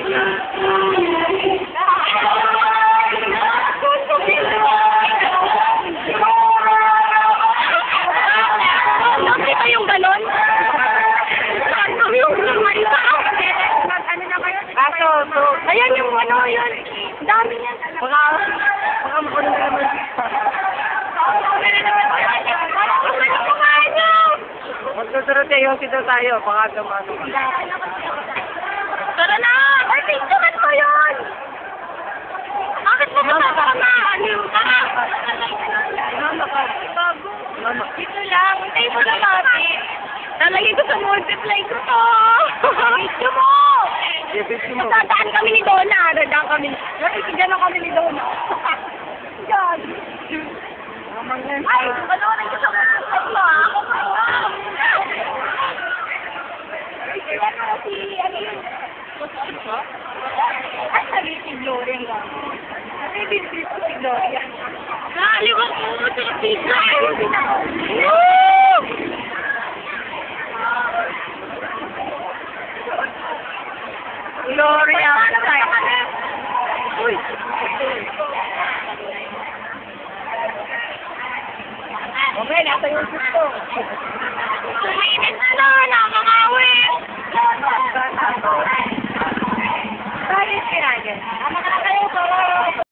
Nakita yung ganon? Yung ano na kayo? Ayan yung ano, yun. Dami niyan. Baka makunin na naman. Magsusunod tayo, sito tayo. Baka tumasok. Tara na! Ay, picturean ko yun! Bakit mo masasama? Tara! Dito lang, hintay mo na mami. Lalagay ko sa multiply ko to. Gusto mo! Dadaan kami ni Donna. Dadaan kami. Nakikigan kami ni Donna. Yan. Ay, panoorin ko sa multiply mo. Ako pa. Si, ano yun? Ay, sabi si Gloria nga. Sabi si Gloria. Naliwag mo sa pizza. Woo! Gloria. Uy. Okay, nasa yung gusto. Suminit na na.